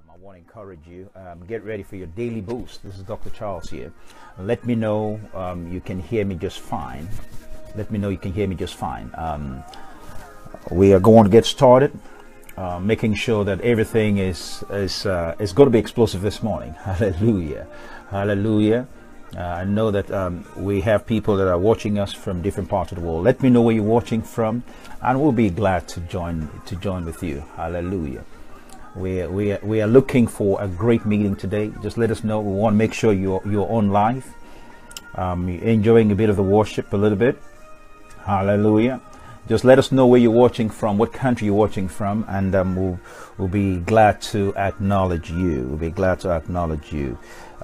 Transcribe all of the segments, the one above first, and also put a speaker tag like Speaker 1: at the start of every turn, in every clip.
Speaker 1: I want to encourage you, get ready for your daily boost. This is Dr. Charles here. Let me know you can hear me just fine. Let me know you can hear me just fine. We are going to get started, making sure that everything is going to be explosive this morning. Hallelujah. Hallelujah. I know that we have people that are watching us from different parts of the world. Let me know where you're watching from, and we'll be glad to join with you. Hallelujah. We are looking for a great meeting today. Just let us know. We want to make sure you're on live. You're enjoying a bit of the worship, a little bit. Hallelujah. Just let us know where you're watching from, what country you're watching from, and we'll be glad to acknowledge you. We'll be glad to acknowledge you.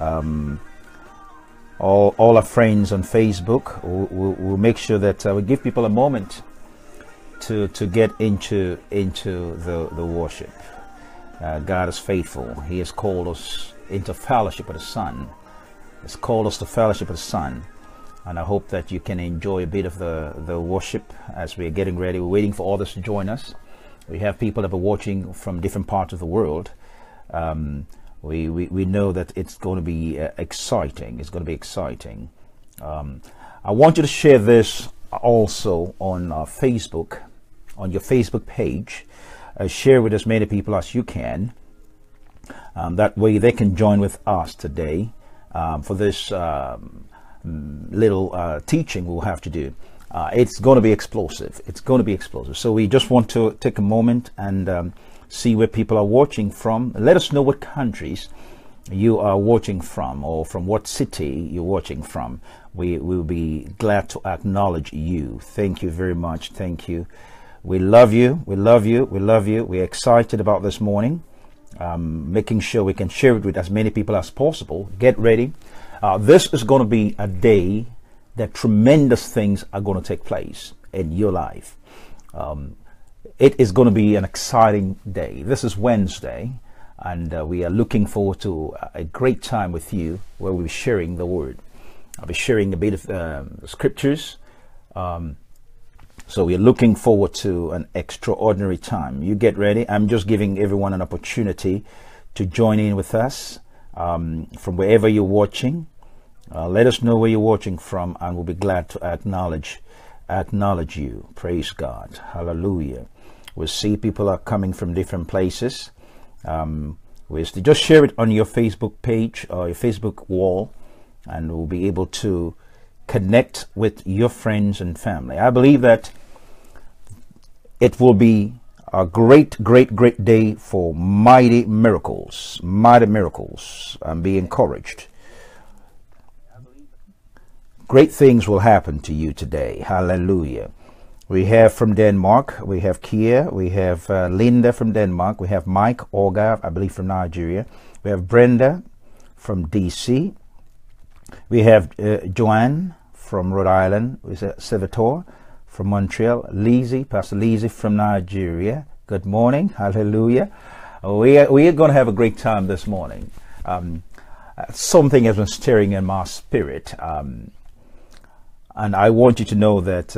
Speaker 1: All our friends on Facebook, we'll make sure that we give people a moment to get into the worship. God is faithful. He has called us into fellowship with the Son. He's called us to fellowship with the Son. And I hope that you can enjoy a bit of the worship as we're getting ready. We're waiting for others to join us. We have people that are watching from different parts of the world. We know that it's going to be exciting. It's going to be exciting. I want you to share this also on Facebook, on your Facebook page. Share with as many people as you can. That way they can join with us today for this little teaching we'll have to do. It's going to be explosive. It's going to be explosive. So we just want to take a moment and see where people are watching from. Let us know what countries you are watching from, or from what city you're watching from. We will be glad to acknowledge you. Thank you very much. Thank you. We love you. We love you. We love you. We're excited about this morning, making sure we can share it with as many people as possible. Get ready. This is going to be a day that tremendous things are going to take place in your life. It is going to be an exciting day. This is Wednesday, and we are looking forward to a great time with you where we'll be sharing the word. I'll be sharing a bit of the scriptures. So we're looking forward to an extraordinary time. You get ready. I'm just giving everyone an opportunity to join in with us from wherever you're watching. Let us know where you're watching from, and we'll be glad to acknowledge you. Praise God. Hallelujah. We'll see people are coming from different places. Just share it on your Facebook page or your Facebook wall, and we'll be able to connect with your friends and family. I believe that it will be a great day for mighty miracles, and be encouraged. Great things will happen to you today. Hallelujah. We have from Denmark, we have Kia, we have Linda from Denmark, we have Mike Olga, I believe from Nigeria, we have Brenda from DC, we have Joanne from Rhode Island, we have Salvatore from Montreal, Lizzie, Pastor Lizzie from Nigeria. Good morning. Hallelujah. We are going to have a great time this morning. Something has been stirring in my spirit, and I want you to know that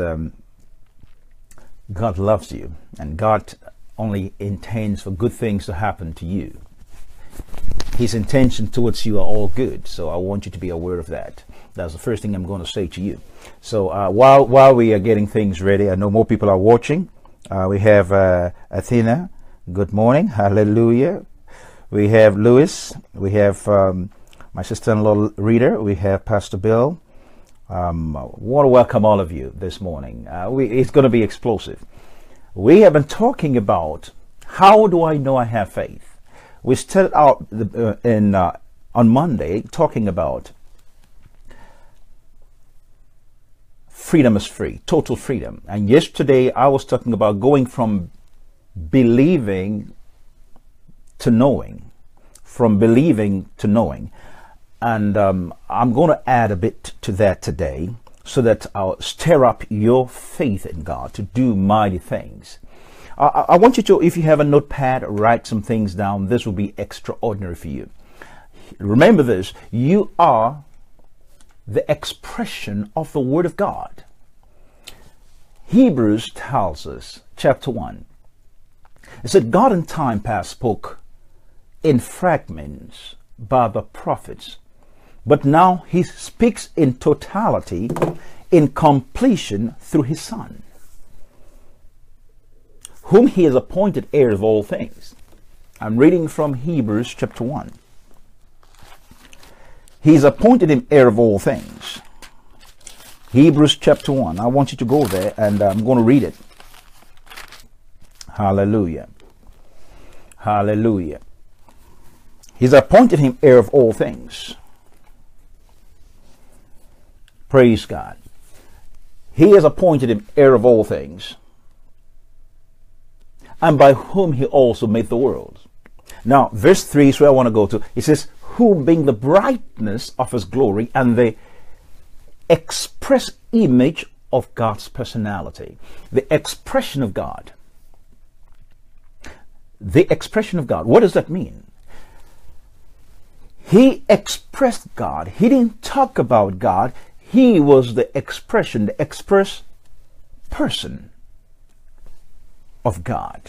Speaker 1: God loves you, and God only intends for good things to happen to you. His intention towards you are all good, so I want you to be aware of that. That's the first thing I'm going to say to you. So while we are getting things ready, I know more people are watching. We have Athena. Good morning. Hallelujah. We have Louis. We have my sister-in-law Rita. We have Pastor Bill. I want to welcome all of you this morning. It's going to be explosive. We have been talking about how do I know I have faith. We started out on Monday talking about freedom is free, total freedom. And yesterday I was talking about going from believing to knowing, And I'm going to add a bit to that today so that I'll stir up your faith in God to do mighty things. I want you to, if you have a notepad, write some things down. This will be extraordinary for you. Remember this, you are the expression of the Word of God. Hebrews tells us, chapter 1, it said, God in time past spoke in fragments by the prophets, but now he speaks in totality, in completion through his Son, whom he has appointed heir of all things. I'm reading from Hebrews chapter 1. He's appointed him heir of all things. Hebrews chapter 1. I want you to go there and I'm going to read it. Hallelujah. Hallelujah. He's appointed him heir of all things. Praise God. He has appointed him heir of all things, and by whom he also made the world. Now, verse 3 is where I want to go to. It says, who being the brightness of his glory and the express image of God's personality. The expression of God. The expression of God. What does that mean? He expressed God. He didn't talk about God. He was the expression, the express person of God.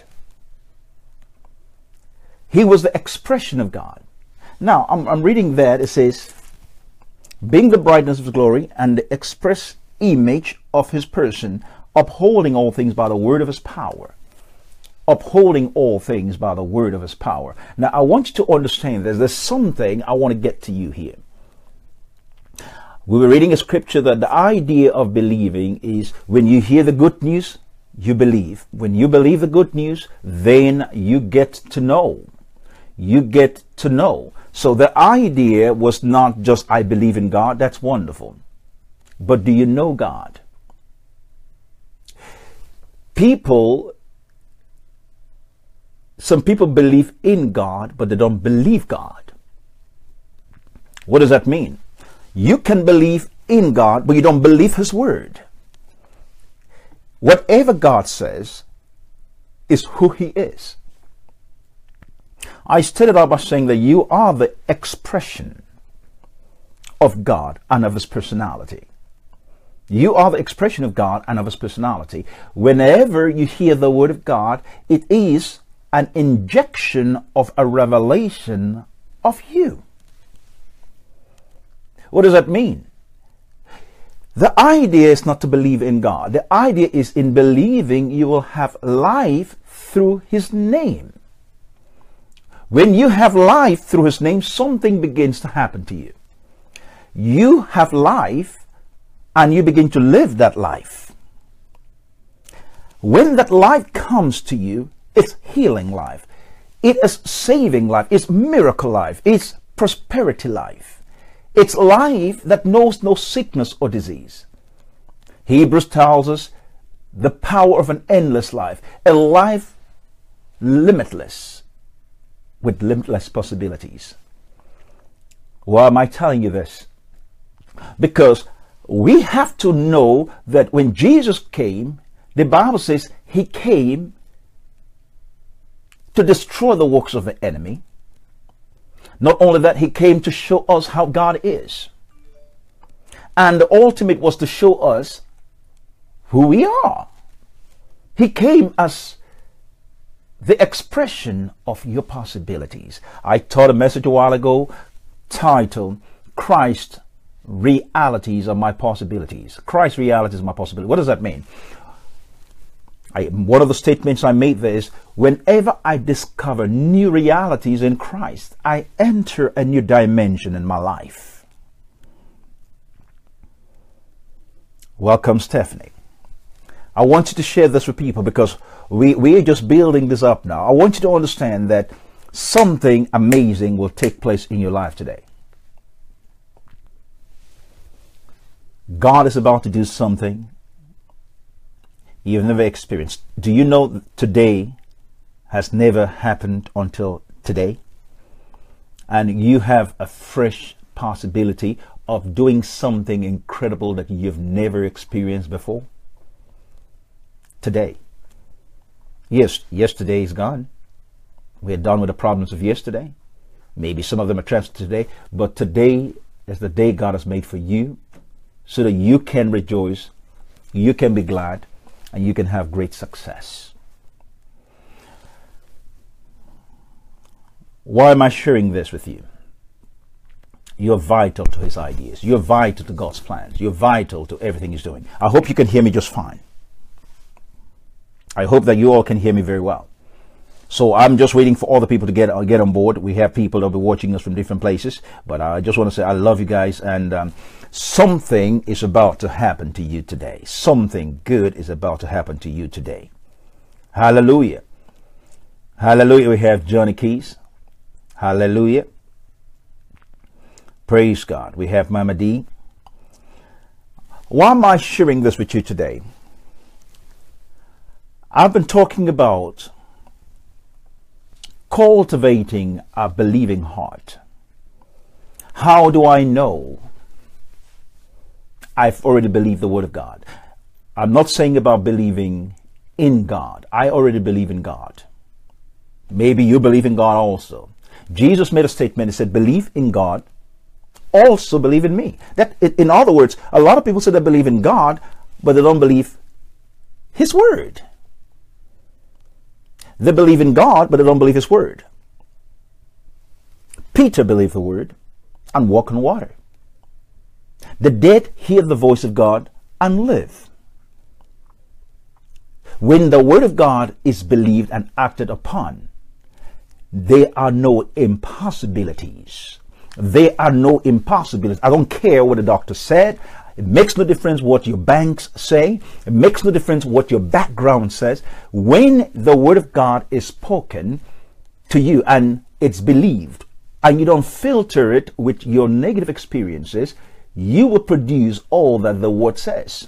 Speaker 1: He was the expression of God. Now, I'm reading that. It says, being the brightness of his glory and the express image of his person, upholding all things by the word of his power. Upholding all things by the word of his power. Now, I want you to understand this. There's something I want to get to you here. We were reading a scripture that the idea of believing is when you hear the good news, you believe. When you believe the good news, then you get to know. You get to know. So the idea was not just I believe in God. That's wonderful. But do you know God? Some people believe in God, but they don't believe God. What does that mean? You can believe in God, but you don't believe his word. Whatever God says is who he is. I started out by saying that you are the expression of God and of his personality. You are the expression of God and of his personality. Whenever you hear the word of God, it is an injection of a revelation of you. What does that mean? The idea is not to believe in God. The idea is in believing you will have life through his name. When you have life through his name, something begins to happen to you. You have life and you begin to live that life. When that life comes to you, it's healing life. It is saving life. It's miracle life. It's prosperity life. It's life that knows no sickness or disease. Hebrews tells us the power of an endless life, a life limitless, with limitless possibilities. Why am I telling you this? Because we have to know that when Jesus came, the Bible says he came to destroy the works of the enemy. Not only that, he came to show us how God is. And the ultimate was to show us who we are. He came as the expression of your possibilities. I taught a message a while ago titled, Christ Realities of My Possibilities. Christ Realities of My Possibilities. What does that mean? One of the statements I made there is, whenever I discover new realities in Christ, I enter a new dimension in my life. Welcome, Stephanie. I want you to share this with people because we are just building this up now. I want you to understand that something amazing will take place in your life today. God is about to do something you've never experienced. Do you know today has never happened until today? And you have a fresh possibility of doing something incredible that you've never experienced before? Today. Yes, yesterday is gone. We're done with the problems of yesterday. Maybe some of them are transferred today, but today is the day God has made for you so that you can rejoice, you can be glad, and you can have great success. Why am I sharing this with you? You're vital to his ideas. You're vital to God's plans. You're vital to everything he's doing. I hope you can hear me just fine. I hope that you all can hear me very well. So I'm just waiting for all the people to get on board. We have people that will be watching us from different places. But I just want to say I love you guys. And something is about to happen to you today. Something good is about to happen to you today. Hallelujah. Hallelujah. We have Johnny Keys. Hallelujah. Praise God. We have Mama D. Why am I sharing this with you today? I've been talking about cultivating a believing heart. How do I know I've already believed the word of God? I'm not saying about believing in God. I already believe in God. Maybe you believe in God also. Jesus made a statement. He said, believe in God, also believe in me. That, in other words, a lot of people say they believe in God, but they don't believe his word. They believe in God, but they don't believe his word. Peter believed the word and walked on water. The dead hear the voice of God and live. When the word of God is believed and acted upon, there are no impossibilities. There are no impossibilities. I don't care what the doctor said. It makes no difference what your banks say. It makes no difference what your background says. When the word of God is spoken to you and it's believed, and you don't filter it with your negative experiences, you will produce all that the word says.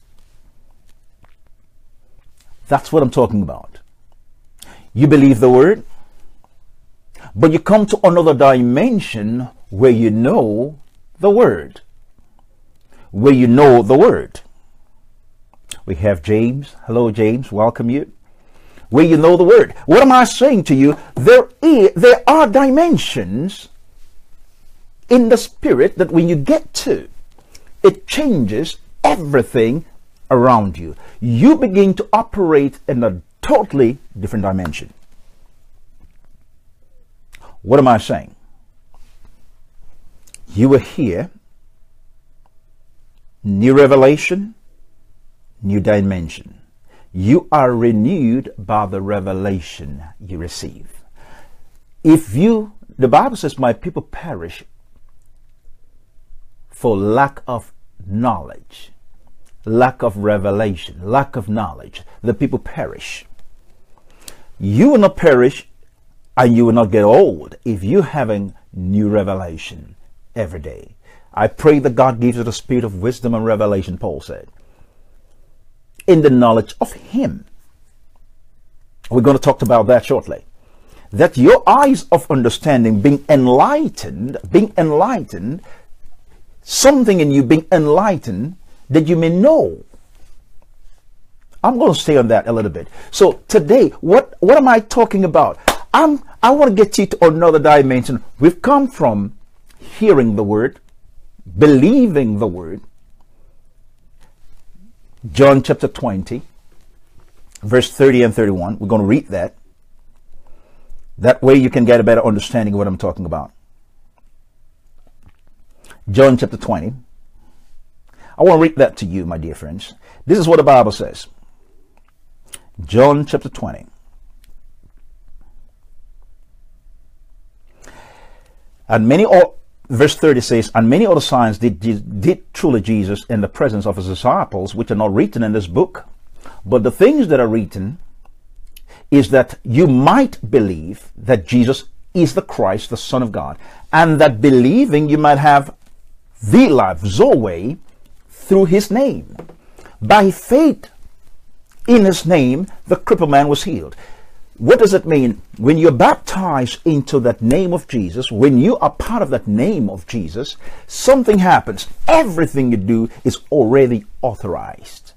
Speaker 1: That's what I'm talking about. You believe the word, but you come to another dimension where you know the word. Where you know the word. We have James. Hello, James. Welcome you. Where you know the word. What am I saying to you? There are dimensions in the spirit that when you get to, it changes everything around you. You begin to operate in a totally different dimension. What am I saying? You will hear new revelation, new dimension. You are renewed by the revelation you receive. The Bible says, my people perish for lack of knowledge, lack of revelation, lack of knowledge. The people perish. You will not perish and you will not get old if you're having new revelation every day. I pray that God gives you the spirit of wisdom and revelation, Paul said, in the knowledge of him. We're going to talk about that shortly. That your eyes of understanding being enlightened, something in you being enlightened, that you may know. I'm going to stay on that a little bit. So today, what am I talking about? I want to get you to another dimension. We've come from hearing the word, believing the word. John chapter 20, verse 30 and 31. We're going to read that. That way you can get a better understanding of what I'm talking about. John chapter 20. I want to read that to you, my dear friends. This is what the Bible says. John chapter 20. And verse 30 says, and many other signs did truly Jesus in the presence of his disciples, which are not written in this book. But the things that are written is that you might believe that Jesus is the Christ, the Son of God, and that believing you might have the life, Zoe, through his name. By faith in his name, the crippled man was healed. What does it mean? When you're baptized into that name of Jesus, when you are part of that name of Jesus, something happens. Everything you do is already authorized.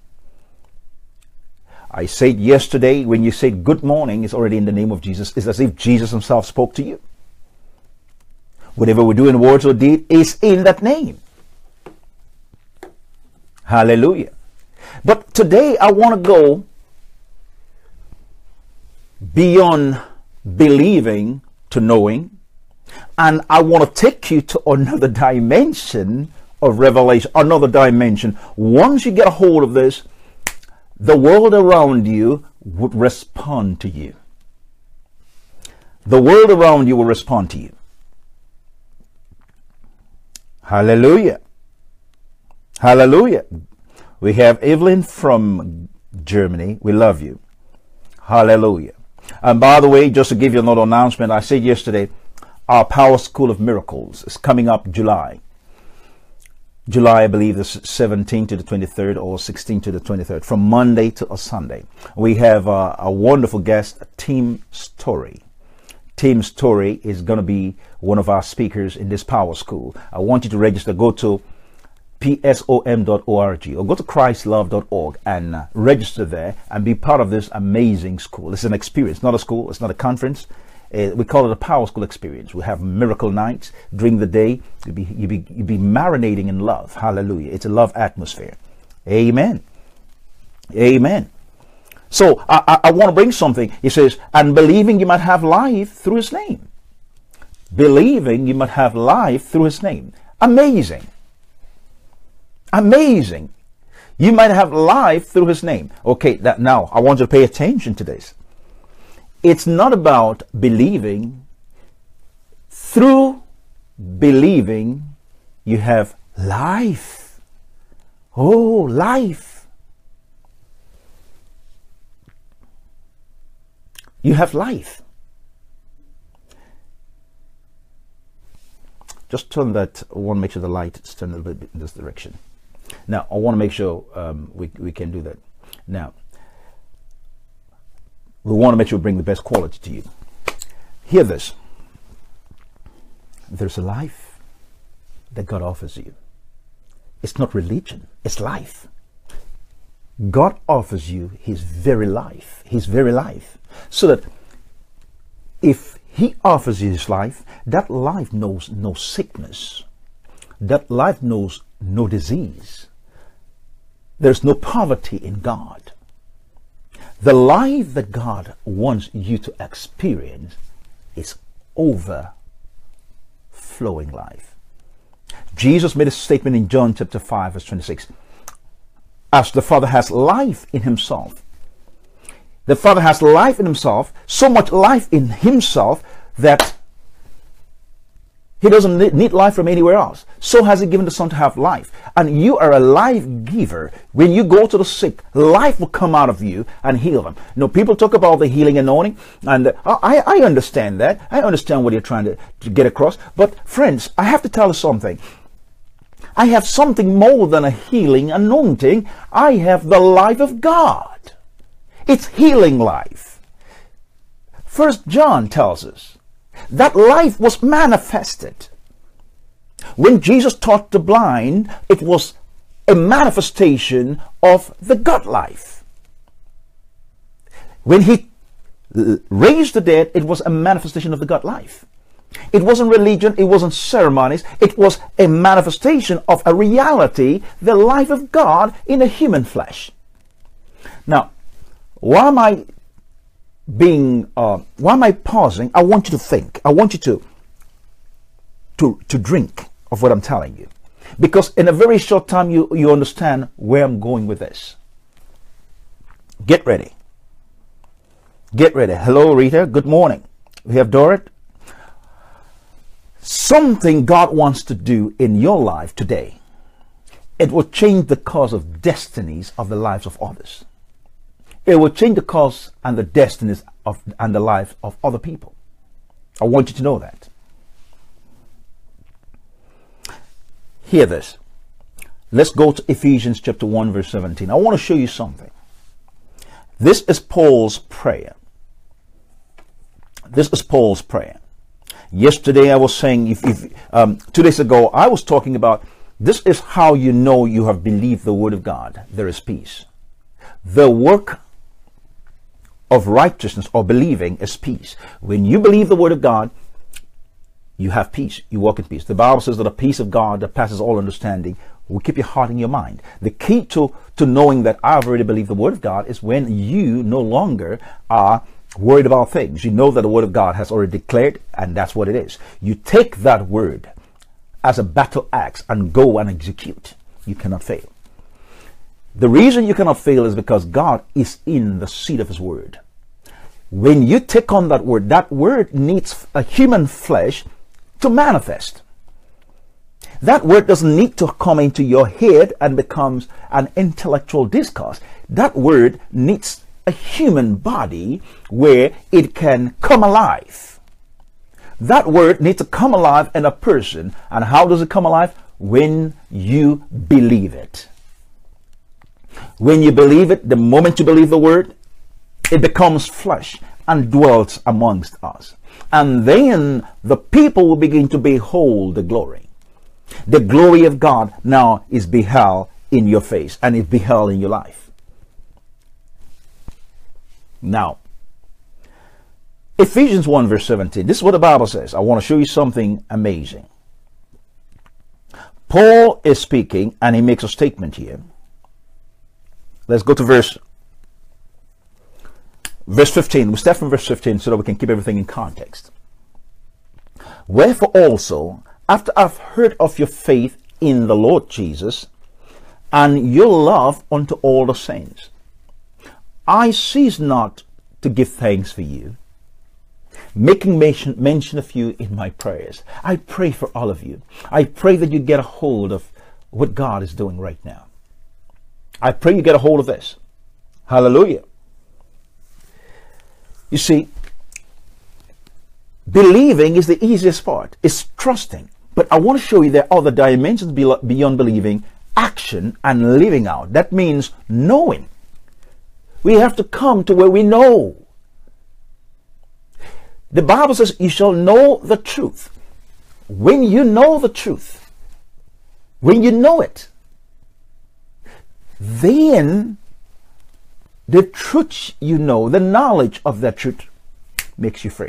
Speaker 1: I said yesterday, when you said good morning, it's already in the name of Jesus. It's as if Jesus himself spoke to you. Whatever we do in words or deed is in that name. Hallelujah. But today I want to go beyond believing to knowing, and I want to take you to another dimension of revelation, another dimension. Once you get a hold of this, the world around you would respond to you. The world around you will respond to you. Hallelujah. Hallelujah. We have Evelyn from Germany. We love you. Hallelujah. And by the way, just to give you another announcement, I said yesterday, our Power School of Miracles is coming up July. I believe the 17th to the 23rd or 16th to the 23rd, from Monday to a Sunday. We have a wonderful guest, Team Story. Team Story is going to be one of our speakers in this Power School. I want you to register. Go to psom.org or go to christlove.org and register there and be part of this amazing school. It's an experience, not a school. It's not a conference. We call it a Power School experience. We have miracle nights during the day. You'll be marinating in love. Hallelujah. It's a love atmosphere. Amen. Amen. So I want to bring something. He says, and believing you might have life through his name. Believing you might have life through his name. Amazing. Amazing. You might have life through his name. Okay, now I want you to pay attention to this. It's not about believing. Through believing, you have life. Oh, life. You have life. Just turn that. I want to make sure the light is turned a little bit in this direction. Now, I want to make sure we can do that. Now, we want to make sure we bring the best quality to you. Hear this. There's a life that God offers you. It's not religion. It's life. God offers you his very life. His very life. So that if he offers you his life, that life knows no sickness. That life knows no disease. There's no poverty in God. The life that God wants you to experience is overflowing life. Jesus made a statement in John chapter 5 verse 26. As the Father has life in himself, the Father has life in himself, so much life in himself that he doesn't need life from anywhere else. So has he given the Son to have life. And you are a life giver. When you go to the sick, life will come out of you and heal them. You know, people talk about the healing anointing, and I understand that. I understand what you're trying to get across. But friends, I have to tell you something. I have something more than a healing anointing. I have the life of God. It's healing life. 1 John tells us that life was manifested. When Jesus taught the blind, it was a manifestation of the God life. When he raised the dead, it was a manifestation of the God life. It wasn't religion, it wasn't ceremonies, it was a manifestation of a reality, the life of God in a human flesh. Now, why am I pausing? I want you to think. I want you to drink of what I'm telling you, because in a very short time you understand where I'm going with this. Get ready. Get ready. Hello, Rita. Good morning. We have Dorrit. Something God wants to do in your life today. It will change the course of destinies of the lives of others. It will change the course and the destinies and the lives of other people. I want you to know that. Hear this. Let's go to Ephesians chapter 1 verse 17. I want to show you something. This is Paul's prayer. This is Paul's prayer. Yesterday I was saying, 2 days ago, I was talking about this is how you know you have believed the word of God. There is peace. The work of righteousness or believing is peace. When you believe the word of God, you have peace. You walk in peace. The Bible says that the peace of God that passes all understanding will keep your heart and your mind. The key to knowing that I've already believed the word of God is when you no longer are worried about things. You know that the word of God has already declared, and that's what it is. You take that word as a battle axe and go and execute. You cannot fail. The reason you cannot fail is because God is in the seat of his word. When you take on that word needs a human flesh to manifest. That word doesn't need to come into your head and becomes an intellectual discourse. That word needs a human body where it can come alive. That word needs to come alive in a person. And how does it come alive? When you believe it. When you believe it, the moment you believe the word, it becomes flesh and dwells amongst us. And then the people will begin to behold the glory. The glory of God now is beheld in your face and is beheld in your life. Now, Ephesians 1 verse 17. This is what the Bible says. I want to show you something amazing. Paul is speaking and he makes a statement here. Let's go to verse 15. We start from verse 15 so that we can keep everything in context. Wherefore also, after I've heard of your faith in the Lord Jesus and your love unto all the saints, I cease not to give thanks for you, making mention of you in my prayers. I pray for all of you. I pray that you get a hold of what God is doing right now. I pray you get a hold of this. Hallelujah. You see, believing is the easiest part. It's trusting. But I want to show you there are other dimensions beyond believing: action and living out. That means knowing. We have to come to where we know. The Bible says you shall know the truth. When you know the truth, when you know it, then the truth you know, the knowledge of that truth makes you free.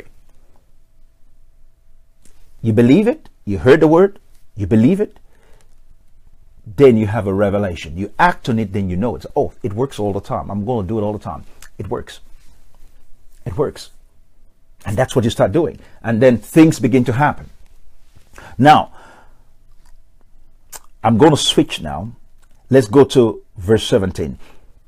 Speaker 1: You believe it, you heard the word, you believe it, then you have a revelation. You act on it, then you know it. Oh, it works all the time. I'm going to do it all the time. It works. It works. And that's what you start doing. And then things begin to happen. Now, I'm going to switch now. Let's go to verse 17.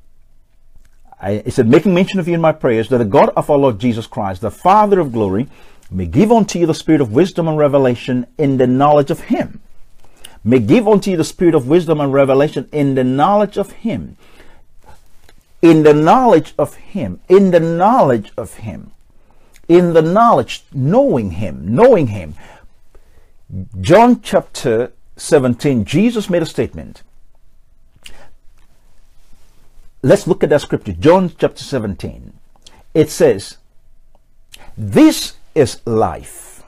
Speaker 1: It said, making mention of you in my prayers, that the God of our Lord Jesus Christ, the Father of glory, may give unto you the spirit of wisdom and revelation in the knowledge of him. May give unto you the spirit of wisdom and revelation in the knowledge of him. In the knowledge of him. In the knowledge of him. In the knowledge, knowing him. Knowing him. John chapter 17, Jesus made a statement. Let's look at that scripture. John chapter 17. It says, this is life.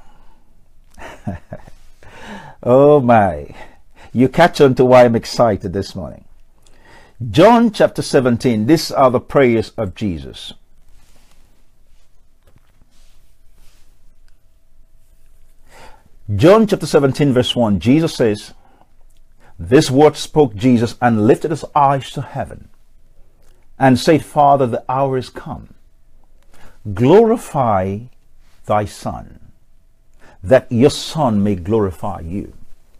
Speaker 1: Oh my. You catch on to why I'm excited this morning. John chapter 17. These are the prayers of Jesus. John chapter 17 verse 1. Jesus says, this word spoke Jesus and lifted his eyes to heaven and said, Father, the hour is come. Glorify thy Son, that your Son may glorify you,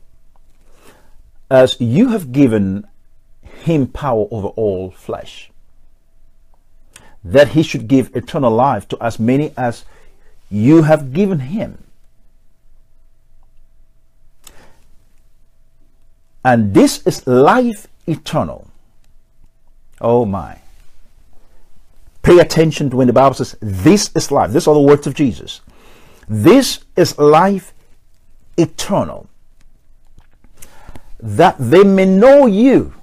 Speaker 1: as you have given him power over all flesh, that he should give eternal life to as many as you have given him. And this is life eternal. Oh my. Pay attention to when the Bible says, this is life. These are the words of Jesus. This is life eternal, that they may know you.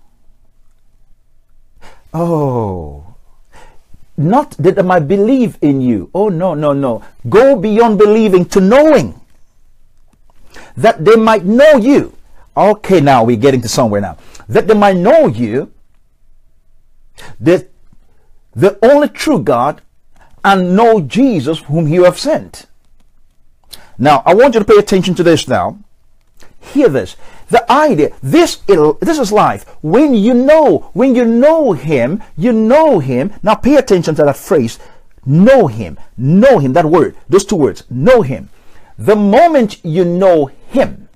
Speaker 1: Oh, not that they might believe in you. Oh, no, no, no. Go beyond believing to knowing, that they might know you. Okay, now we're getting to somewhere now. That they might know you, that the only true God, and know Jesus whom you have sent. Now, I want you to pay attention to this now. Hear this. The idea, this is life. When you know him, you know him. Now pay attention to that phrase, Know him. Know him. That word, those two words, know him. The moment you know him,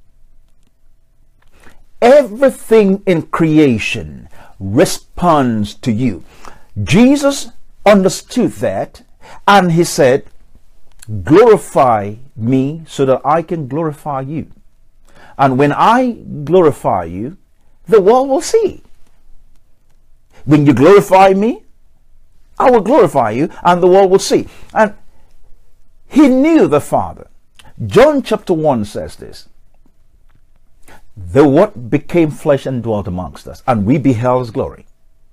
Speaker 1: everything in creation responds to you. Jesus understood that, and he said, glorify me so that I can glorify you. And when I glorify you, the world will see. When you glorify me, I will glorify you, and the world will see. And he knew the Father. John chapter 1 says this. The Word became flesh and dwelt amongst us, and we beheld his glory.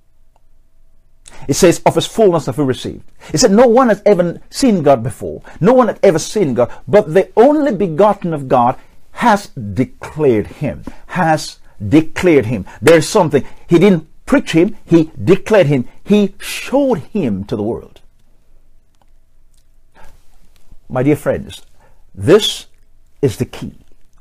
Speaker 1: It says, of his fullness have we received. It said, no one has ever seen God before. No one had ever seen God, but the only begotten of God has declared him. Has declared him. There's something. He didn't preach him, he declared him. He showed him to the world. My dear friends, this is the key.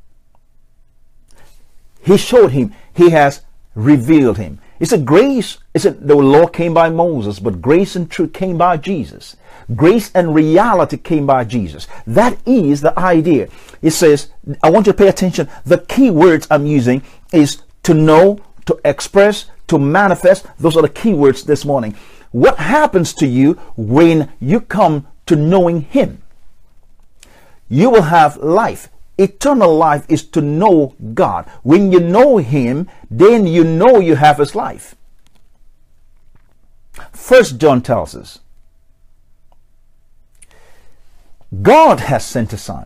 Speaker 1: He showed him. He has revealed him. It's a grace. It's the law came by Moses, but grace and truth came by Jesus. Grace and reality came by Jesus. That is the idea. It says, I want you to pay attention. The key words I'm using is to know, to express, to manifest. Those are the key words this morning. What happens to you when you come to knowing him? You will have life. Eternal life is to know God. When you know him, then you know you have his life. First John tells us, God has sent a son.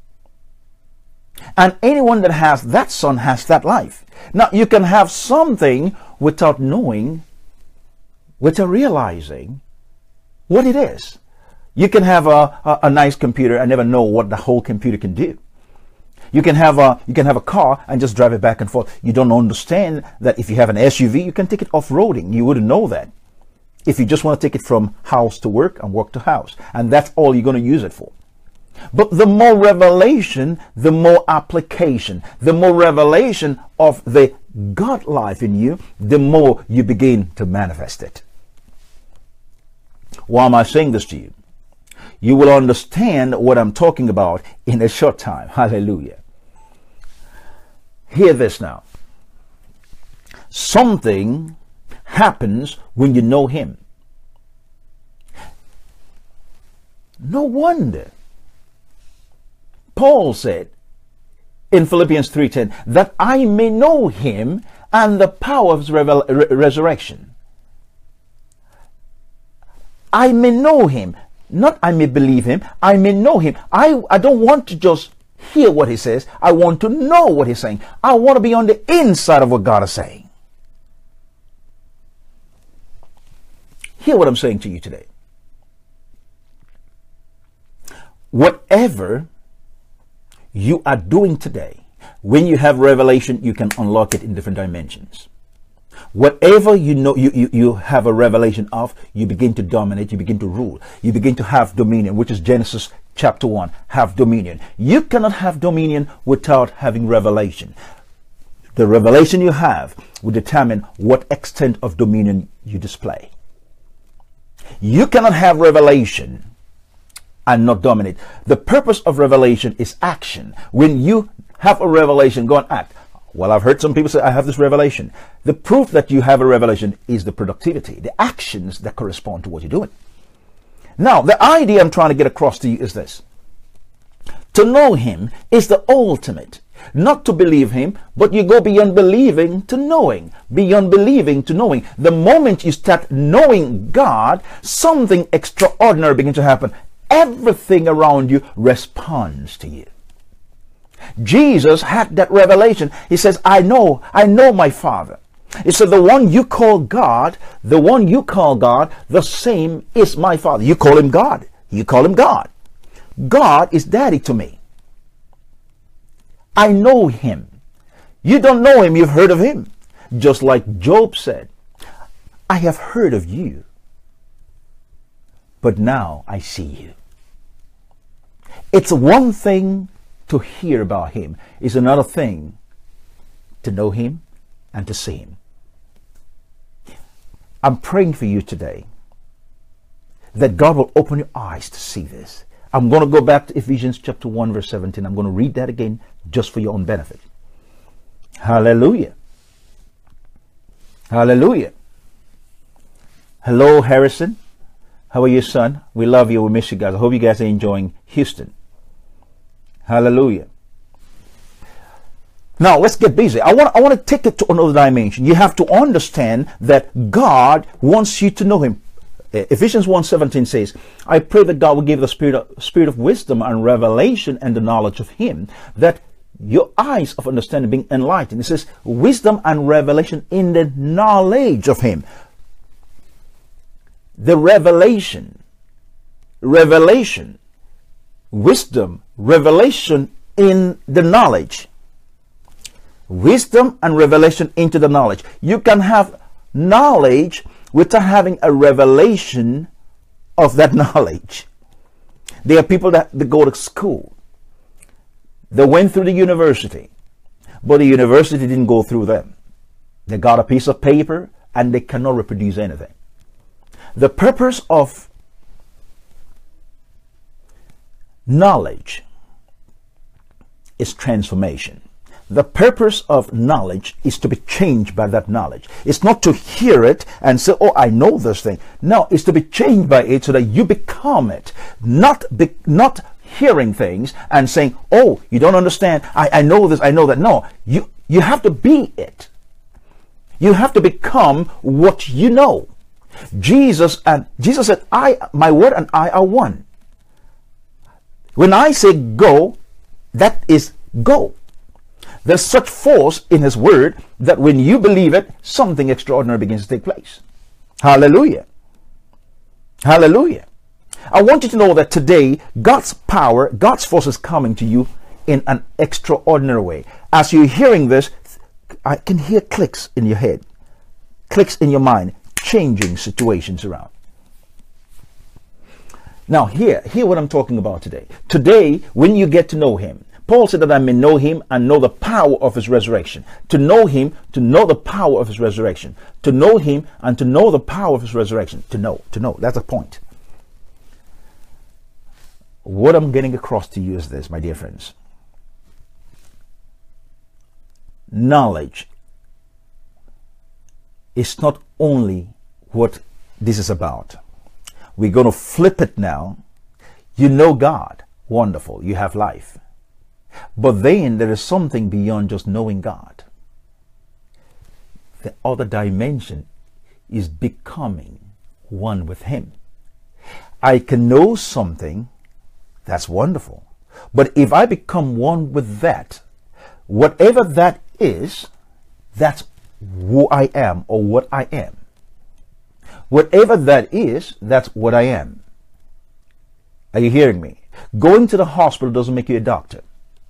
Speaker 1: And anyone that has that son has that life. Now, you can have something without knowing, without realizing what it is. You can have a nice computer and never know what the whole computer can do. You can have a car and just drive it back and forth. You don't understand that if you have an SUV, you can take it off-roading. You wouldn't know that. If you just want to take it from house to work and work to house, and that's all you're going to use it for. But the more revelation, the more application, the more revelation of the God life in you, the more you begin to manifest it. Why am I saying this to you? You will understand what I'm talking about in a short time. Hallelujah. Hear this now. Something happens when you know him. No wonder Paul said in Philippians 3:10 that I may know him and the power of his resurrection. I may know him. Not I may believe him, I may know him. I don't want to just hear what he says. I want to know what he's saying. I want to be on the inside of what God is saying. Hear what I'm saying to you today. Whatever you are doing today, when you have revelation, you can unlock it in different dimensions. Whatever you know you have a revelation of, you begin to dominate, you begin to rule, you begin to have dominion, which is Genesis chapter 1, have dominion. You cannot have dominion without having revelation. The revelation you have will determine what extent of dominion you display. You cannot have revelation and not dominate. The purpose of revelation is action. When you have a revelation, go and act. Well, I've heard some people say, I have this revelation. The proof that you have a revelation is the productivity, the actions that correspond to what you're doing. Now, the idea I'm trying to get across to you is this. To know him is the ultimate. Not to believe him, but you go beyond believing to knowing. Beyond believing to knowing. The moment you start knowing God, something extraordinary begins to happen. Everything around you responds to you. Jesus had that revelation. He says, I know my Father. He said, the one you call God, the same is my Father. You call him God. You call him God. God is daddy to me. I know him. You don't know him, you've heard of him. Just like Job said, I have heard of you, but now I see you. It's one thing to hear about him, is another thing to know him and to see him. I'm praying for you today that God will open your eyes to see this. I'm going to go back to Ephesians chapter 1 verse 17. I'm going to read that again just for your own benefit. Hallelujah. Hallelujah. Hello, Harrison. How are you, son? We love you. We miss you guys. I hope you guys are enjoying Houston. Hallelujah. Now, let's get busy. I want to take it to another dimension. You have to understand that God wants you to know him. Ephesians 1:17 says, I pray that God will give the spirit of wisdom and revelation and the knowledge of him, that your eyes of understanding being enlightened. It says wisdom and revelation in the knowledge of him. The revelation, wisdom, revelation in the knowledge. Wisdom and revelation into the knowledge. You can have knowledge without having a revelation of that knowledge. There are people that they go to school. They went through the university, but the university didn't go through them. They got a piece of paper and they cannot reproduce anything. The purpose of knowledge is transformation. The purpose of knowledge is to be changed by that knowledge. It's not to hear it and say, oh, I know this thing. No, it's to be changed by it so that you become it. Not hearing things and saying, oh, you don't understand. I know this, I know that. No, you have to be it. You have to become what you know. Jesus said, my word and I are one. When I say go, that is go. There's such force in his word that when you believe it, something extraordinary begins to take place. Hallelujah. Hallelujah. I want you to know that today, God's power, God's force is coming to you in an extraordinary way. As you're hearing this, I can hear clicks in your head, clicks in your mind, changing situations around. Now, hear what I'm talking about today. Today, when you get to know him, Paul said that I may know him and know the power of his resurrection. To know him, to know the power of his resurrection. To know him and to know the power of his resurrection. To know. That's a point. What I'm getting across to you is this, my dear friends. Knowledge is not only what this is about. We're going to flip it now. You know God. Wonderful. You have life. But then there is something beyond just knowing God. The other dimension is becoming one with him. I can know something, that's wonderful. But if I become one with that, whatever that is, that's who I am or what I am. Whatever that is, that's what I am. Are you hearing me? Going to the hospital doesn't make you a doctor.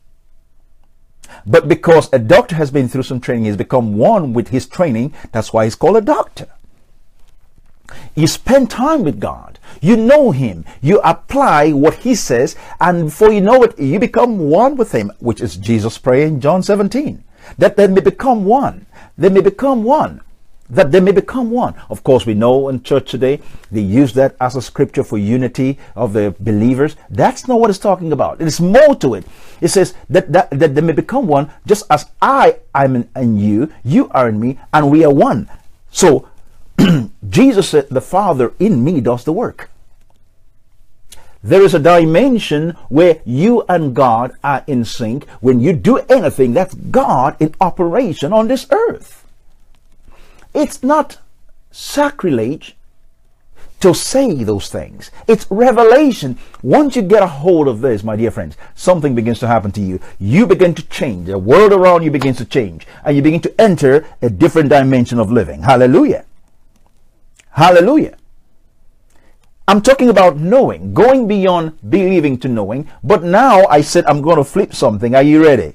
Speaker 1: But because a doctor has been through some training, he's become one with his training, that's why he's called a doctor. You spend time with God. You know him. You apply what he says, and before you know it, you become one with him, which is Jesus' prayer in John 17. That they may become one. They may become one. That they may become one. Of course, we know in church today, they use that as a scripture for unity of the believers. That's not what it's talking about. There's more to it. It says that they may become one, just as I am in you, you are in me, and we are one. So, Jesus said, the Father in me does the work. There is a dimension where you and God are in sync. When you do anything, that's God in operation on this earth. It's not sacrilege to say those things. It's revelation. Once you get a hold of this, my dear friends, something begins to happen to you. You begin to change. The world around you begins to change. And you begin to enter a different dimension of living. Hallelujah. Hallelujah. I'm talking about knowing, going beyond believing to knowing. But now I said I'm going to flip something. Are you ready?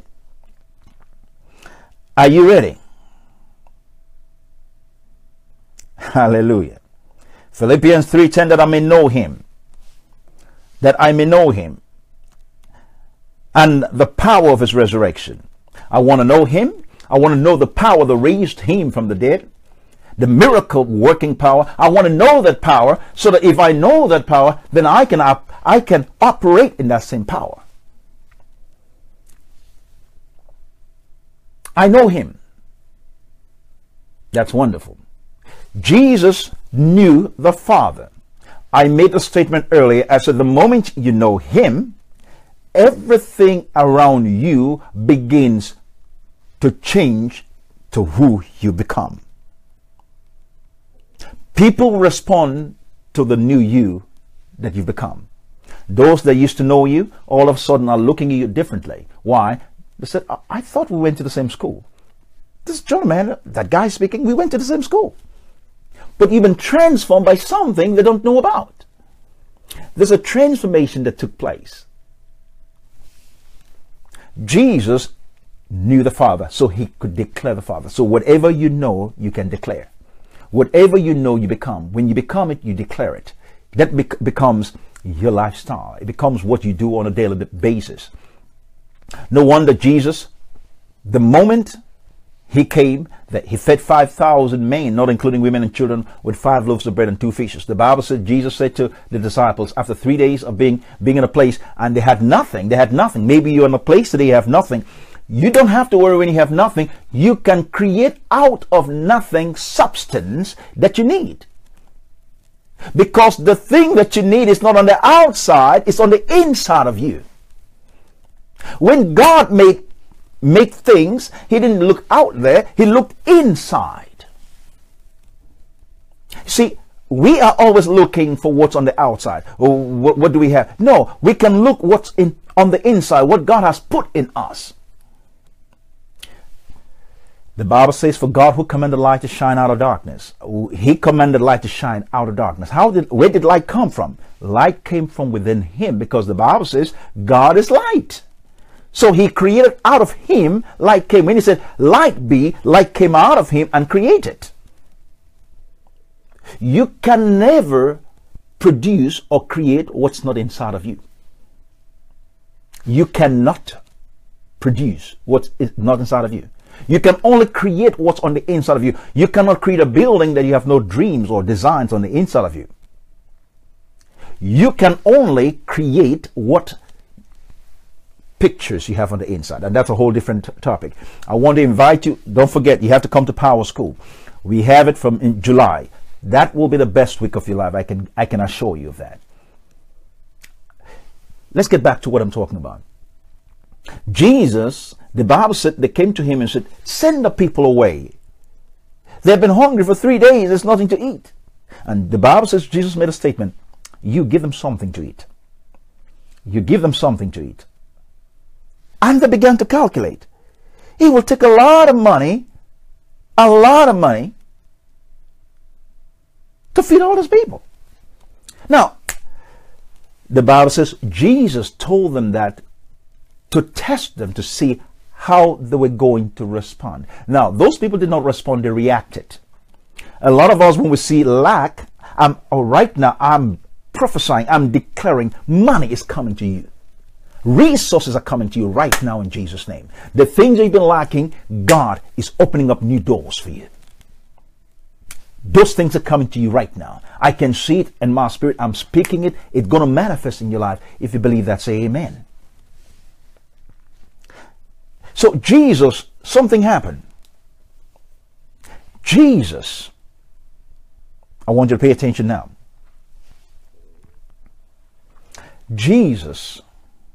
Speaker 1: Are you ready? Hallelujah. Philippians 3:10, that I may know him. That I may know him. And the power of his resurrection. I want to know him. I want to know the power that raised him from the dead. the miracle working power. I want to know that power so that if I know that power, then I can operate in that same power. I know him. That's wonderful. Jesus knew the Father. I made a statement earlier. I said the moment you know him, everything around you begins to change to who you become. People respond to the new you that you've become. Those that used to know you, all of a sudden are looking at you differently. Why? They said, I thought we went to the same school. This John, man, that guy speaking, we went to the same school. But you've been transformed by something they don't know about. There's a transformation that took place. Jesus knew the Father, so he could declare the Father. So whatever you know, you can declare. Whatever you know, you become. When you become it, you declare it. That becomes your lifestyle. It becomes what you do on a daily basis. No wonder Jesus, the moment he came, that he fed 5,000 men, not including women and children, with 5 loaves of bread and 2 fishes. The Bible said, Jesus said to the disciples, after 3 days of being in a place, and they had nothing. Maybe you're in a place today you have nothing. You don't have to worry when you have nothing. You can create out of nothing substance that you need. Because the thing that you need is not on the outside, it's on the inside of you. When God made things, he didn't look out there, he looked inside. See, we are always looking for what's on the outside. Or what do we have? No, we can look what's on the inside, what God has put in us. The Bible says, for God who commanded light to shine out of darkness. He commanded light to shine out of darkness. Where did light come from? Light came from within him, because the Bible says God is light. So he created out of him, light came. When he said light be, light came out of him and created. You can never produce or create what's not inside of you. You cannot produce what's not inside of you. You can only create what's on the inside of you. You cannot create a building that you have no dreams or designs on the inside of you. You can only create what pictures you have on the inside, and that's a whole different topic. I want to invite you, don't forget, you have to come to Power School. We have it from in July. That will be the best week of your life. I can assure you of that. Let's get back to what I'm talking about. Jesus, the Bible said, they came to him and said, send the people away. They've been hungry for 3 days. There's nothing to eat. And the Bible says, Jesus made a statement. You give them something to eat. You give them something to eat. And they began to calculate. It will take a lot of money to feed all those people. Now, the Bible says Jesus told them that to test them, to see how they were going to respond. Now, those people did not respond, they reacted. A lot of us, when we see lack, right now I'm prophesying, I'm declaring money is coming to you. Resources are coming to you right now in Jesus' name. The things that you've been lacking, God is opening up new doors for you. Those things are coming to you right now. I can see it in my spirit. I'm speaking it. It's going to manifest in your life. If you believe that, say amen. So Jesus, something happened. Jesus, I want you to pay attention now. Jesus,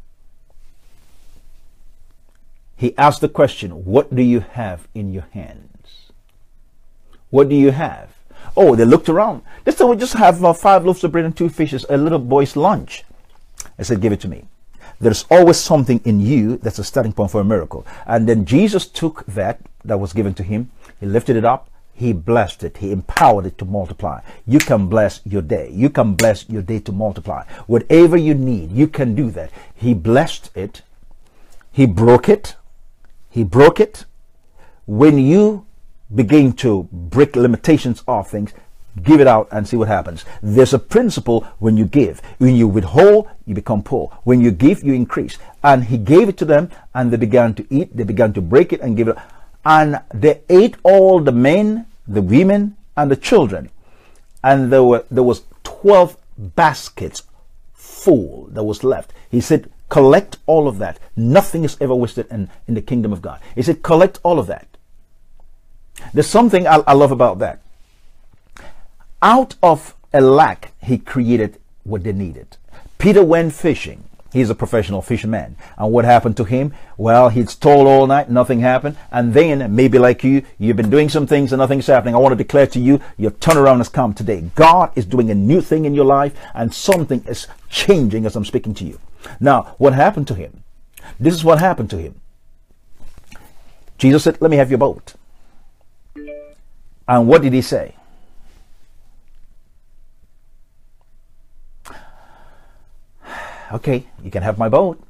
Speaker 1: he asked the question, what do you have in your hands? What do you have? Oh, they looked around. They said, we just have 5 loaves of bread and 2 fishes, a little boy's lunch. I said, give it to me. There's always something in you that's a starting point for a miracle. And then Jesus took that was given to him. He lifted it up. He blessed it. He empowered it to multiply. You can bless your day. You can bless your day to multiply. Whatever you need, you can do that. He blessed it. He broke it. He broke it. When you begin to break limitations of things, give it out and see what happens. There's a principle when you give. When you withhold, you become poor. When you give, you increase. And he gave it to them, and they began to eat. They began to break it and give it. And they ate, all the men, the women, and the children. And there was 12 baskets full that was left. He said, collect all of that. Nothing is ever wasted in the kingdom of God. He said, collect all of that. There's something I love about that. Out of a lack, he created what they needed. Peter went fishing. He's a professional fisherman. And what happened to him? Well, he'd stole all night, nothing happened. And then, maybe like you've been doing some things and nothing's happening. I want to declare to you, your turnaround has come today. God is doing a new thing in your life, and something is changing as I'm speaking to you. Now, what happened to him? This is what happened to him. Jesus said, let me have your boat. And what did he say? Okay, you can have my boat.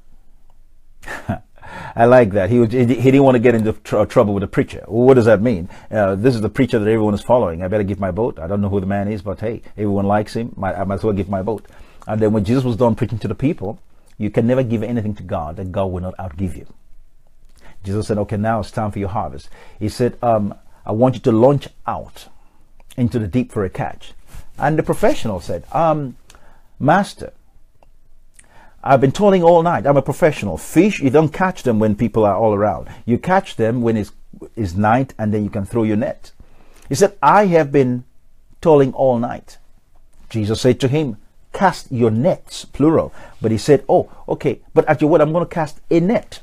Speaker 1: I like that. He didn't want to get into trouble with the preacher. Well, what does that mean? This is the preacher that everyone is following. I better give my boat. I don't know who the man is, but hey, everyone likes him. I might as well give my boat. And then when Jesus was done preaching to the people, you can never give anything to God that God will not outgive you. Jesus said, okay, now it's time for your harvest. He said, I want you to launch out into the deep for a catch. And the professional said, Master, I've been toiling all night. I'm a professional. Fish, you don't catch them when people are all around. You catch them when it's night, and then you can throw your net. He said, I have been toiling all night. Jesus said to him, cast your nets, plural. But he said, oh, okay, but at your word, I'm going to cast a net.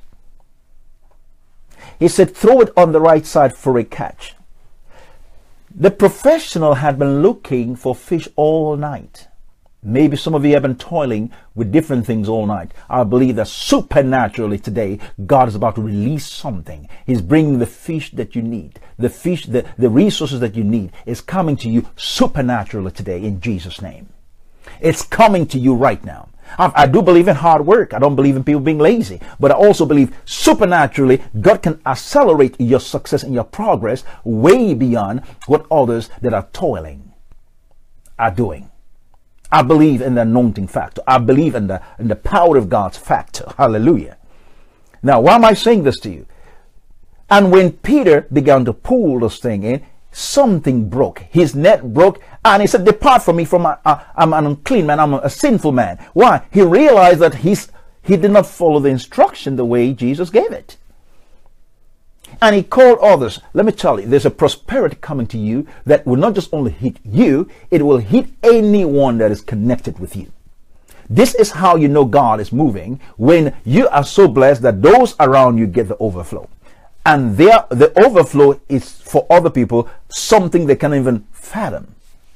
Speaker 1: He said, throw it on the right side for a catch. The professional had been looking for fish all night. Maybe some of you have been toiling with different things all night. I believe that supernaturally today, God is about to release something. He's bringing the fish that you need. The fish, the resources that you need is coming to you supernaturally today in Jesus' name. It's coming to you right now. I do believe in hard work. I don't believe in people being lazy. But I also believe supernaturally, God can accelerate your success and your progress way beyond what others that are toiling are doing. I believe in the anointing factor. I believe in the power of God's factor. Hallelujah. Now, why am I saying this to you? And when Peter began to pull this thing in, something broke. His net broke, and he said, depart from me, I'm an unclean man, I'm a sinful man. Why? He realized that he did not follow the instruction the way Jesus gave it. And he called others. Let me tell you, there's a prosperity coming to you that will not just only hit you, it will hit anyone that is connected with you. This is how you know God is moving, when you are so blessed that those around you get the overflow. And the overflow is for other people something they can't even fathom.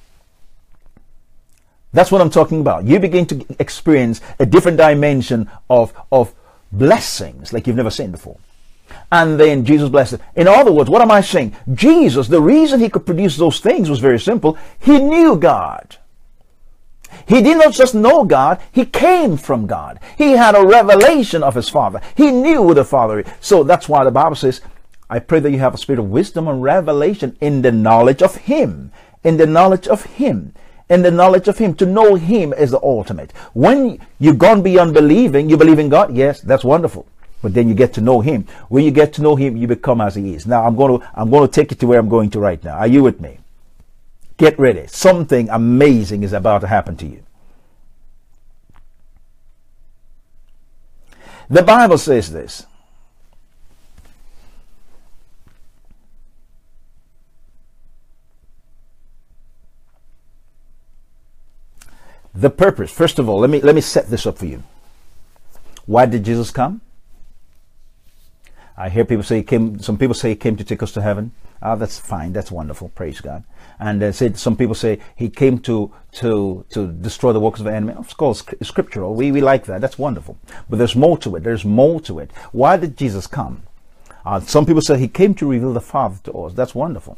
Speaker 1: That's what I'm talking about. You begin to experience a different dimension of blessings like you've never seen before. And then Jesus blessed it. In other words, what am I saying? Jesus, the reason he could produce those things was very simple. He knew God. He did not just know God, he came from God. He had a revelation of his Father. He knew who the Father is. So that's why the Bible says, I pray that you have a spirit of wisdom and revelation in the knowledge of him. In the knowledge of him. In the knowledge of him. To know him is the ultimate. When you've gone beyond believing, you believe in God? Yes, that's wonderful. But then you get to know him. When you get to know him, you become as he is. Now I'm going to take you to where I'm going to right now. Are you with me? Get ready. Something amazing is about to happen to you. The Bible says this. The purpose. First of all, let me set this up for you. Why did Jesus come? I hear people say he came. Some people say he came to take us to heaven. That's fine. That's wonderful. Praise God. And some people say he came to destroy the works of the enemy. Of course, scriptural. We like that. That's wonderful. But there's more to it. There's more to it. Why did Jesus come? Some people say he came to reveal the Father to us. That's wonderful.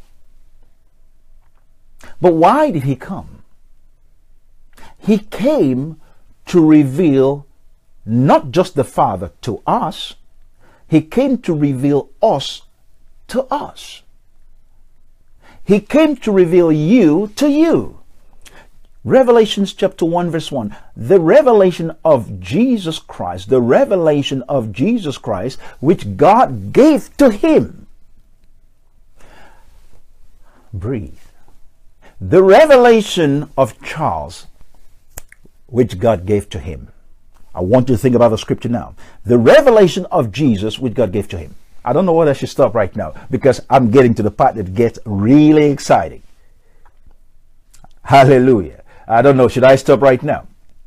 Speaker 1: But why did he come? He came to reveal not just the Father to us. He came to reveal us to us. He came to reveal you to you. Revelations chapter 1 verse 1. The revelation of Jesus Christ. The revelation of Jesus Christ which God gave to him. Breathe. The revelation of Charles, which God gave to him. I want you to think about the scripture now. The revelation of Jesus, which God gave to him. I don't know whether I should stop right now, because I'm getting to the part that gets really exciting. Hallelujah. I don't know. Should I stop right now?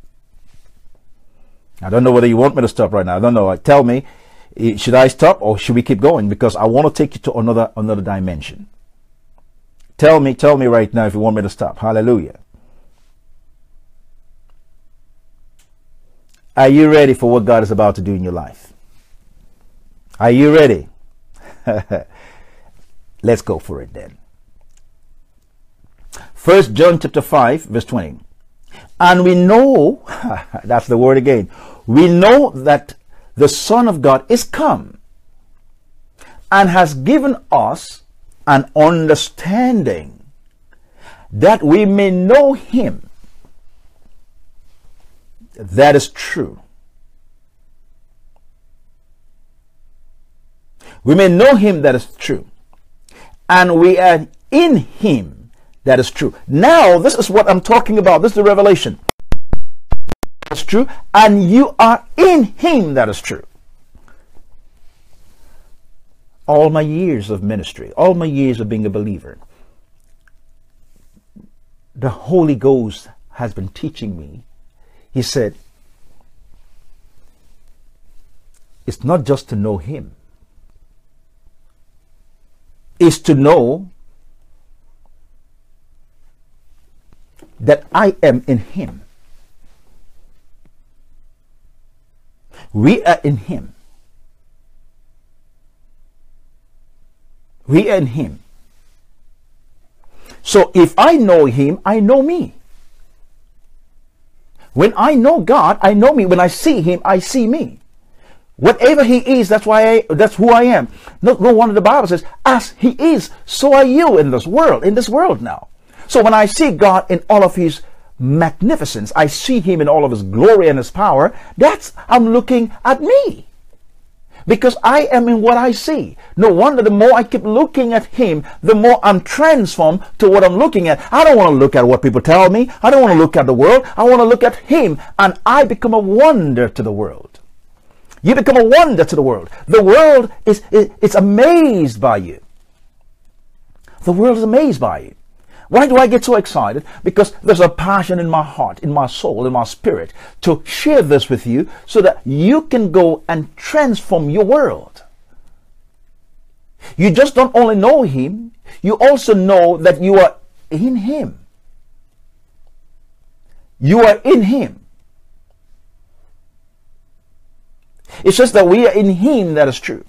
Speaker 1: I don't know whether you want me to stop right now. I don't know. Tell me, should I stop or should we keep going? Because I want to take you to another dimension. Tell me right now if you want me to stop. Hallelujah. Are you ready for what God is about to do in your life? Are you ready? Let's go for it then. 1 John chapter 5 verse 20. And we know, that's the word again, we know that the Son of God is come and has given us an understanding that we may know him. That is true. We may know him, that is true. And we are in him, that is true. Now, this is what I'm talking about. This is the revelation. That's true. And you are in him, that is true. All my years of ministry, all my years of being a believer, the Holy Ghost has been teaching me. He said, it's not just to know him. It's to know that I am in him. We are in him. We are in him. So if I know him, I know me. When I know God, I know me. When I see him, I see me. Whatever he is, that's who I am. No wonder the Bible says, as he is, so are you in this world now. So when I see God in all of his magnificence, I see him in all of his glory and his power, I'm looking at me. Because I am in what I see. No wonder the more I keep looking at him, the more I'm transformed to what I'm looking at. I don't want to look at what people tell me. I don't want to look at the world. I want to look at him, and I become a wonder to the world. You become a wonder to the world. The world it's amazed by you. The world is amazed by you. Why do I get so excited? Because there's a passion in my heart, in my soul, in my spirit to share this with you so that you can go and transform your world. You just don't only know him, you also know that you are in him. You are in him. It says that we are in him, that is true.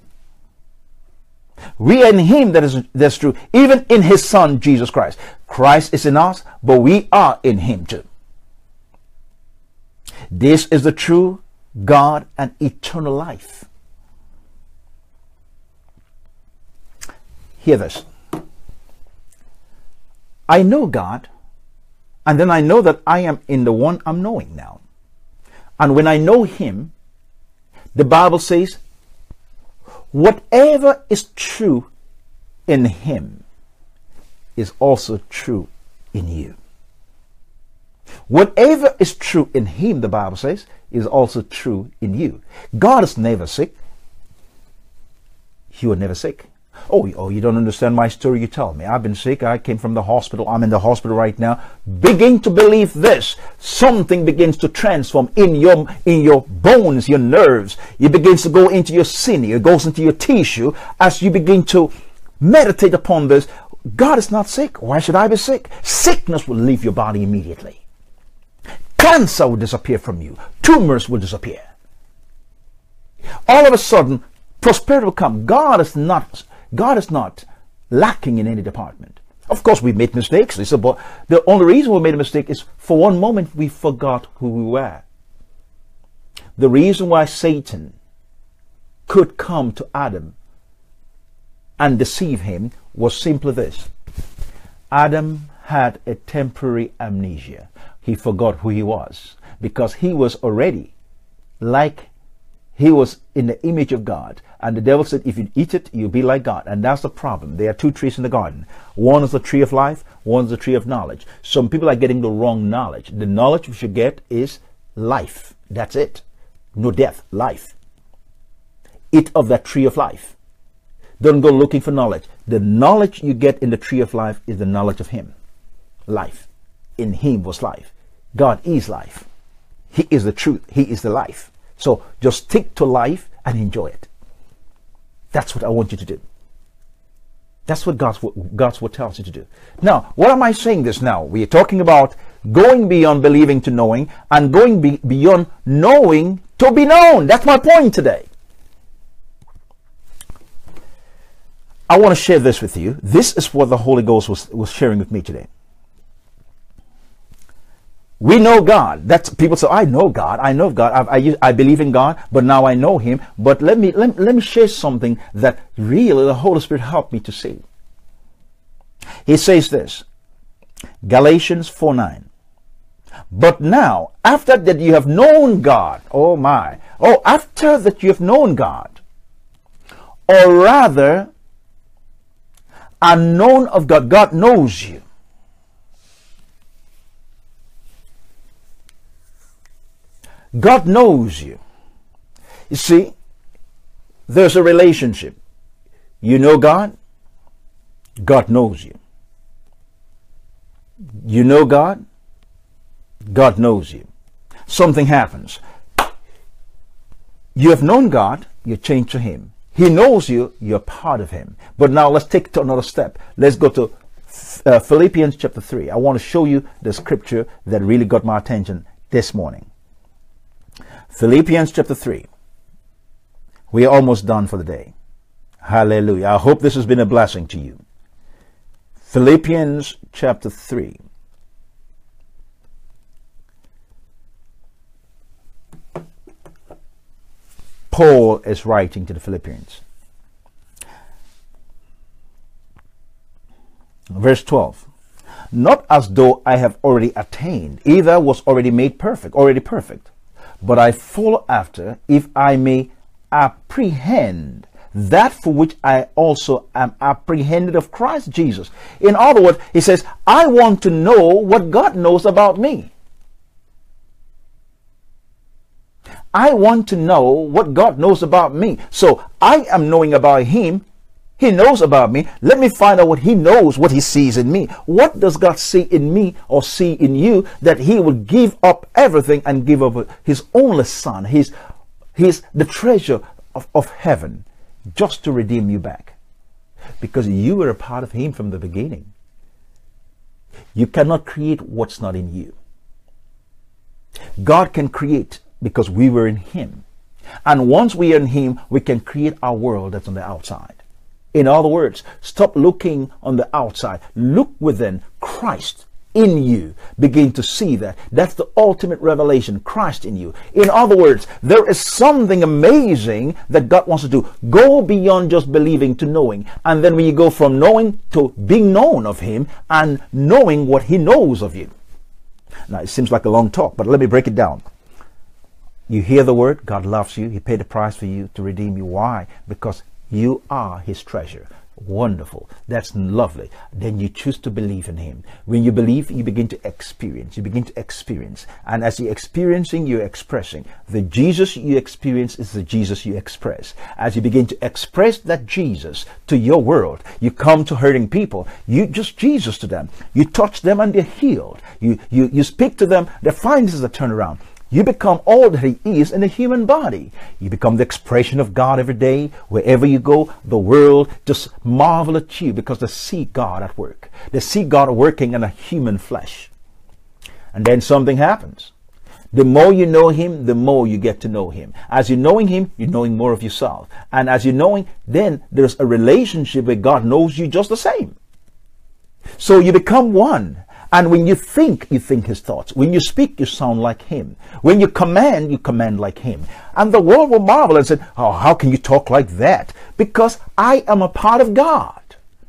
Speaker 1: We are in him, that's true. Even in his son, Jesus Christ. Christ is in us, but we are in him too. This is the true God and eternal life. Hear this. I know God, and then I know that I am in the one I'm knowing now. And when I know him, the Bible says, whatever is true in him is also true in you. Whatever is true in him, the Bible says, is also true in you. God is never sick. You are never sick. Oh, you don't understand my story, you tell me. I've been sick. I came from the hospital. I'm in the hospital right now. Begin to believe this. Something begins to transform in your bones, your nerves. It begins to go into your sinew. It goes into your tissue. As you begin to meditate upon this, God is not sick. Why should I be sick? Sickness will leave your body immediately. Cancer will disappear from you. Tumors will disappear. All of a sudden, prosperity will come. God is not lacking in any department. Of course, we made mistakes. But the only reason we made a mistake is for one moment we forgot who we were. The reason why Satan could come to Adam and deceive him was simply this. Adam had a temporary amnesia. He forgot who he was because he was already like He was in the image of God. And the devil said, if you eat it, you'll be like God. And that's the problem. There are two trees in the garden. One is the tree of life. One is the tree of knowledge. Some people are getting the wrong knowledge. The knowledge we should get is life. That's it. No death, life. Eat of that tree of life. Don't go looking for knowledge. The knowledge you get in the tree of life is the knowledge of Him. Life. In Him was life. God is life. He is the truth. He is the life. So just stick to life and enjoy it. That's what I want you to do. That's what God's word tells you to do. Now, what am I saying this now? We are talking about going beyond believing to knowing and going beyond knowing to be known. That's my point today. I want to share this with you. This is what the Holy Ghost was sharing with me today. We know God. That's people say, I know God. I know God. I believe in God, but now I know Him. But let me share something that really the Holy Spirit helped me to see. He says this, Galatians 4:9. But now, after that you have known God, after that you have known God, or rather are known of God, God knows you. God knows you. You see, there's a relationship. You know God, God knows you. You know God, God knows you. Something happens. You have known God, you change to Him. He knows you, you're part of Him. But now let's take it to another step. Let's go to Philippians chapter 3. I want to show you the scripture that really got my attention this morning. Philippians chapter 3. We are almost done for the day. Hallelujah. I hope this has been a blessing to you. Philippians chapter 3. Paul is writing to the Philippians. Verse 12. Not as though I have already attained, either was already made perfect, but I follow after, if I may apprehend that for which I also am apprehended of Christ Jesus. In other words, he says, I want to know what God knows about me. I want to know what God knows about me. So I am knowing about Him. He knows about me. Let me find out what He knows, what He sees in me. What does God see in me or see in you that He will give up everything and give up His only Son, He's the treasure of heaven, just to redeem you back? Because you were a part of Him from the beginning. You cannot create what's not in you. God can create because we were in Him. And once we are in Him, we can create our world that's on the outside. In other words, stop looking on the outside. Look within. Christ in you. Begin to see that. That's the ultimate revelation. Christ in you. In other words, there is something amazing that God wants to do. Go beyond just believing to knowing. And then when you go from knowing to being known of Him and knowing what He knows of you. Now, it seems like a long talk, but let me break it down. You hear the word. God loves you. He paid the price for you to redeem you. Why? Because you are His treasure. Wonderful. That's lovely. Then you choose to believe in Him. When you believe, you begin to experience. You begin to experience. And as you're experiencing, you're expressing. The Jesus you experience is the Jesus you express. As you begin to express that Jesus to your world, you come to hurting people. You just Jesus to them. You touch them and they're healed. You speak to them, their finances are turned around. You become all that He is in the human body. You become the expression of God every day. Wherever you go, the world just marvel at you because they see God at work. They see God working in a human flesh. And then something happens. The more you know Him, the more you get to know Him. As you're knowing Him, you're knowing more of yourself. And as you're knowing, then there's a relationship where God knows you just the same. So you become one. And when you think His thoughts. When you speak, you sound like Him. When you command like Him. And the world will marvel and say, oh, how can you talk like that? Because I am a part of God.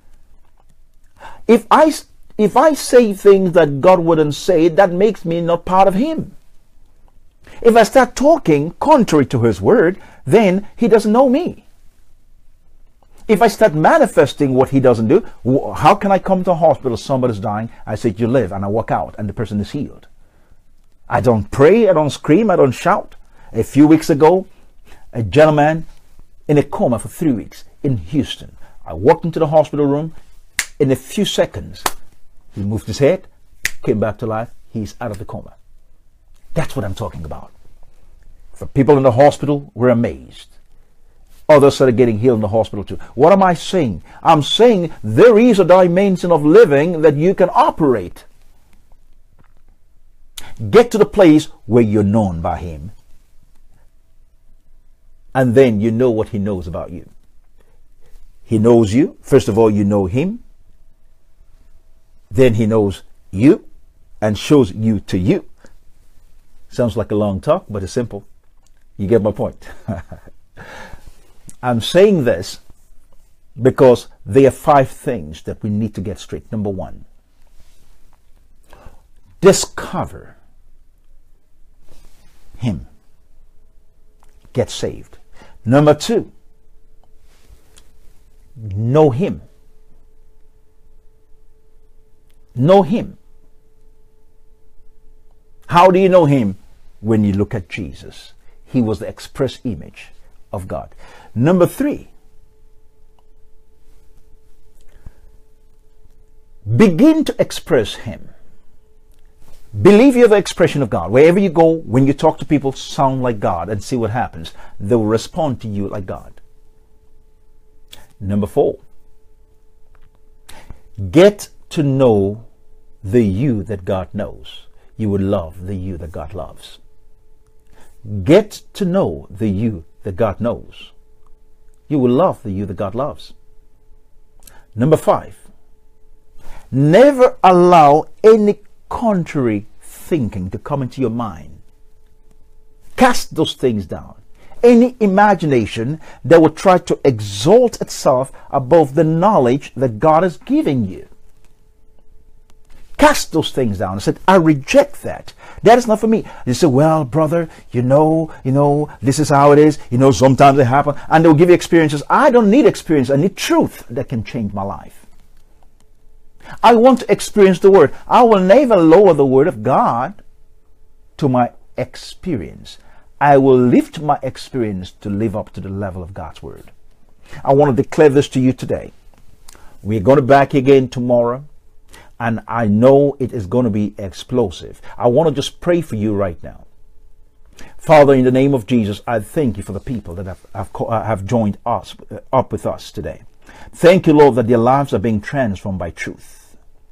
Speaker 1: If I say things that God wouldn't say, that makes me not part of Him. If I start talking contrary to his word, then he doesn't know me. If I start manifesting what he doesn't do, how can I come to a hospital, somebody's dying, I say, you live, and I walk out, and the person is healed? I don't pray, I don't scream, I don't shout. A few weeks ago, a gentleman in a coma for 3 weeks in Houston. I walked into the hospital room. In a few seconds, he moved his head, came back to life. He's out of the coma. That's what I'm talking about. For people in the hospital, we're amazed. Others are getting healed in the hospital too. What am I saying? I'm saying there is a dimension of living that you can operate. Get to the place where you're known by him. And then you know what he knows about you. He knows you. First of all, you know him. Then he knows you and shows you to you. Sounds like a long talk, but it's simple. You get my point. I'm saying this because there are 5 things that we need to get straight. Number 1, discover him. Get saved. Number 2, know him. Know him. How do you know him? When you look at Jesus. He was the express image of God. Number 3, begin to express him. Believe you're the expression of God. Wherever you go, when you talk to people, sound like God and see what happens. They will respond to you like God. Number 4, get to know the you that God knows. You will love the you that God loves. Get to know the you that God knows. You will love the you that God loves. Number 5, never allow any contrary thinking to come into your mind. Cast those things down. Any imagination that will try to exalt itself above the knowledge that God is giving you. Cast those things down and said, I reject that. That is not for me. You say, well, brother, you know, this is how it is. Sometimes it happens. And they'll give you experiences. I don't need experience. I need truth that can change my life. I want to experience the word. I will never lower the word of God to my experience. I will lift my experience to live up to the level of God's word. I want to declare this to you today. We're going to be back again tomorrow. And I know it is going to be explosive. I want to just pray for you right now. Father, in the name of Jesus, I thank you for the people that have joined us up with us today. Thank you, Lord, that their lives are being transformed by truth.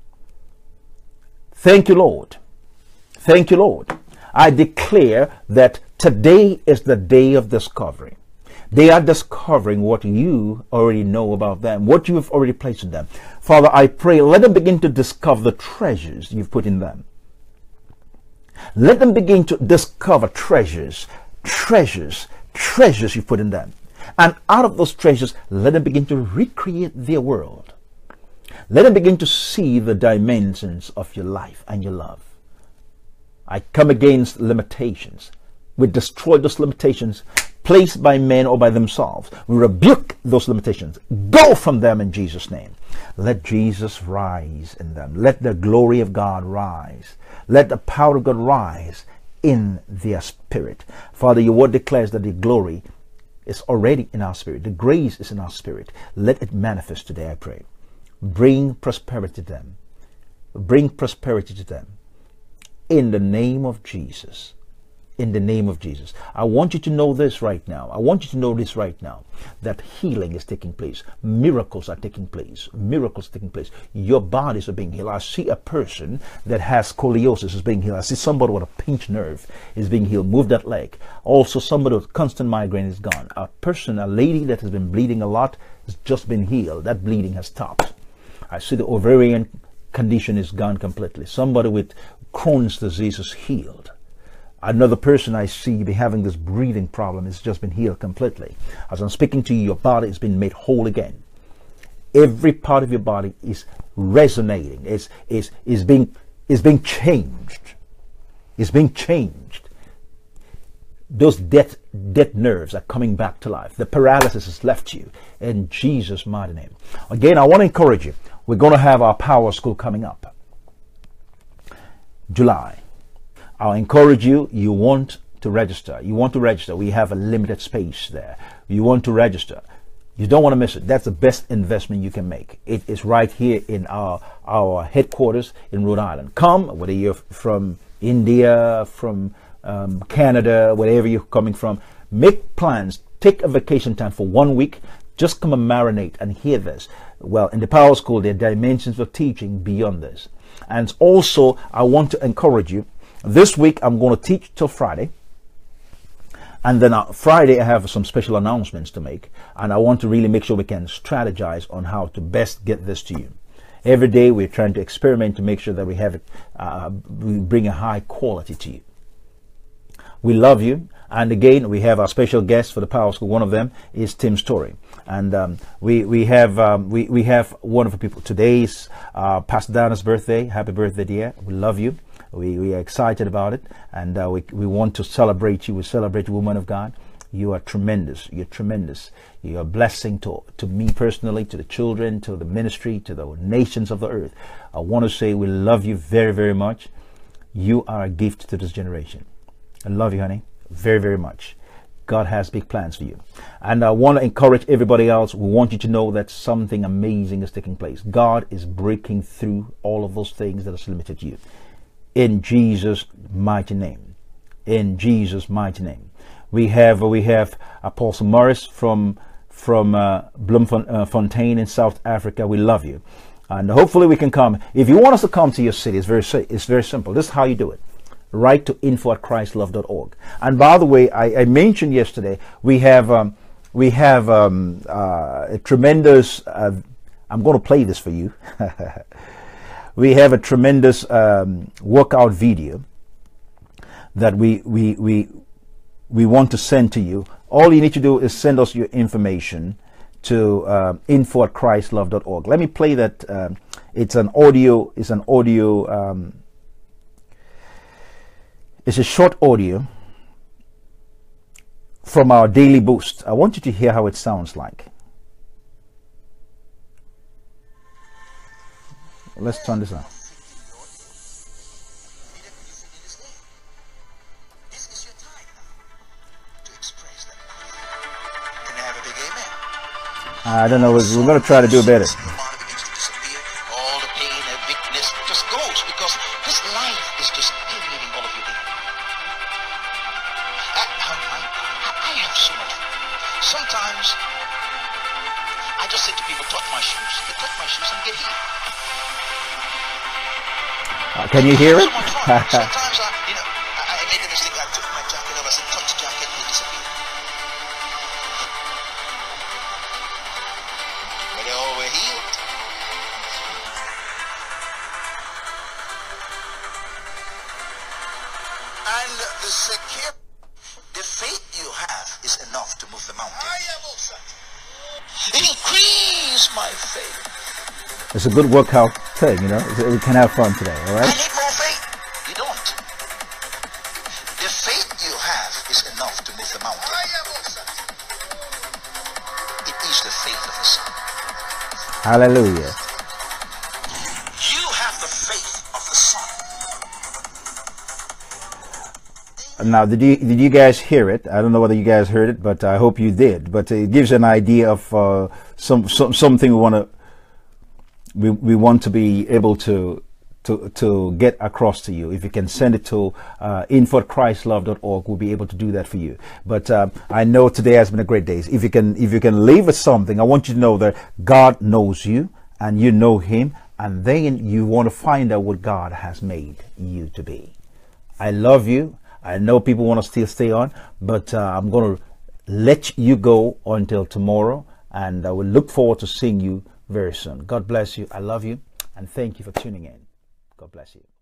Speaker 1: Thank you, Lord. Thank you, Lord. I declare that today is the day of discovery. They are discovering what you already know about them, what you have already placed in them. Father, I pray, let them begin to discover the treasures you've put in them. Let them begin to discover treasures you've put in them. And out of those treasures, let them begin to recreate their world. Let them begin to see the dimensions of your life and your love. I come against limitations. We destroy those limitations placed by men or by themselves. We rebuke those limitations. Go from them in Jesus' name. Let Jesus rise in them. Let the glory of God rise. Let the power of God rise in their spirit. Father, your word declares that the glory is already in our spirit. The grace is in our spirit. Let it manifest today, I pray. Bring prosperity to them. Bring prosperity to them. In the name of Jesus. In the name of Jesus. I want you to know this right now. I want you to know this right now. That healing is taking place. Miracles are taking place. Miracles are taking place. Your bodies are being healed. I see a person that has scoliosis is being healed. I see somebody with a pinched nerve is being healed. Move that leg. Also somebody with constant migraine is gone. A lady that has been bleeding a lot has just been healed. That bleeding has stopped. I see the ovarian condition is gone completely. Somebody with Crohn's disease is healed. Another person I see be having this breathing problem has just been healed completely. As I'm speaking to you, your body has been made whole again. Every part of your body is resonating, is being changed. It's being changed. those dead nerves are coming back to life. The paralysis has left you in Jesus' mighty name. Again, I want to encourage you. We're going to have our power school coming up. July. I'll encourage you. You want to register. You want to register. We have a limited space there. You want to register. You don't want to miss it. That's the best investment you can make. It is right here in our headquarters in Rhode Island. Come, whether you're from India, from Canada, wherever you're coming from, make plans. Take a vacation time for 1 week. Just come and marinate and hear this. Well, in the Power School, there are dimensions of teaching beyond this. And also, I want to encourage you. This week, I'm going to teach till Friday. And then Friday, I have some special announcements to make. And I want to really make sure we can strategize on how to best get this to you. Every day, we're trying to experiment to make sure that we have it, we bring a high quality to you. We love you. And again, we have our special guest for the Power School. One of them is Tim Story. And we have wonderful people. Today is Pastor Diana's birthday. Happy birthday, dear. We love you. We are excited about it. And we want to celebrate you. We celebrate you, woman of God. You are tremendous. You're tremendous. You're a blessing to me personally, to the children, to the ministry, to the nations of the earth. I want to say we love you very, very much. You are a gift to this generation. I love you, honey, very, very much. God has big plans for you. And I want to encourage everybody else. We want you to know that something amazing is taking place. God is breaking through all of those things that have limited you. In Jesus' mighty name. In Jesus' mighty name. We have Apostle Morris from Bloemfontein in South Africa. We love you. And hopefully we can come. If you want us to come to your city, it's very simple. This is how you do it. Write to info@christlove.org. And by the way, I mentioned yesterday we have a tremendous. I'm going to play this for you. We have a tremendous workout video that we want to send to you. All you need to do is send us your information to info@christlove.org. Let me play that. It's an audio. It's a short audio from our Daily Boost. I want you to hear how it sounds like. Let's turn this on.
Speaker 2: This is your time now to express that. Can I have a big amen?
Speaker 1: I don't know. We're going to try to do better.
Speaker 2: All the pain and weakness just goes because this life is just stimulating all of you. I have so much fun. Sometimes I just say to people, touch my shoes. They touch my shoes and get healed.
Speaker 1: Can you hear it?
Speaker 2: Sometimes I made the mistake. I took my jacket off. I said, touch the jacket and it disappeared. But they all were healed. And the faith you have is enough to move the mountain. Increase my faith.
Speaker 1: It's a good workout thing, you know. We can have fun today, all right?
Speaker 2: I need more faith. You don't. The faith you have is enough to move the mountain. It is the faith of the Son.
Speaker 1: Hallelujah.
Speaker 2: You have the faith of the Son.
Speaker 1: Now, did you guys hear it? I don't know whether you guys heard it, but I hope you did. But it gives you an idea of something we want to be able to get across to you. If you can send it to info@christlove.org, we'll be able to do that for you. But I know today has been a great day. If you can leave us something, I want you to know that God knows you and you know Him, and then you want to find out what God has made you to be. I love you. I know people want to still stay on, but I'm going to let you go until tomorrow, and I will look forward to seeing you very soon. God bless you. I love you, and thank you for tuning in. God bless you.